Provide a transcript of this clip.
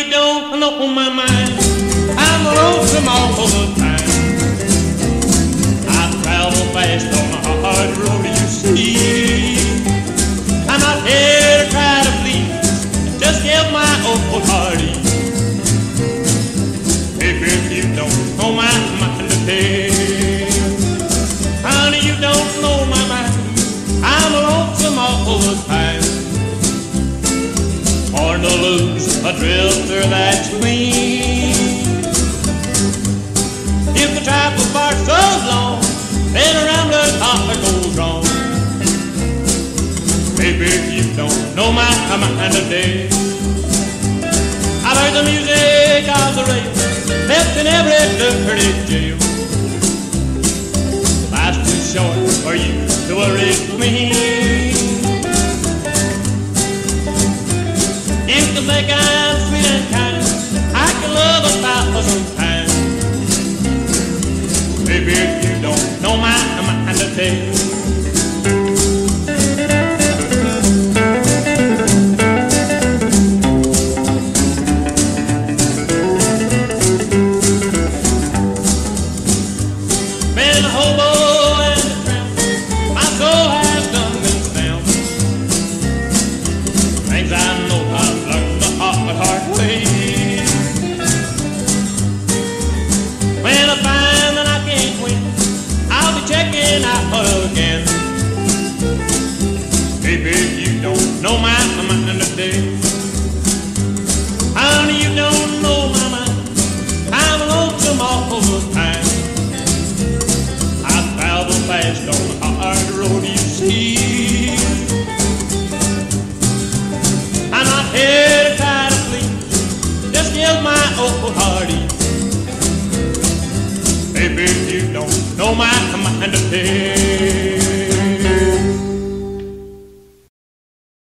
you don't know my mind. I'm lonesome all the time. I travel fast on a hard road, you see. I'm not here to try to please, just give my old heart ease. Baby, if you don't know my mind today, honey, you don't know my mind. I'm lonesome all the time. Born to lose a drifter that's clean. If the travel bar so long, then around the heart goes wrong. Baby, if you don't know my mind today, I've heard the music of the rail, left in every dirty jail. Life's too short for you to worry me. If you think I'm sweet and kind, I can love 1,000 times. Baby, if you don't know my mind today, been a hobo and a tramp, my soul has done been down. Things I know I've learned the hard way. When I find that I can't win, I'll be checking out again. Baby, if you don't know my mind today, honey, you don't know my mind. I'm lonesome all the time. I travel fast on a hard road, you see. I'm not here to try to please, just give my old heart ease. Baby, if you don't know my mind today,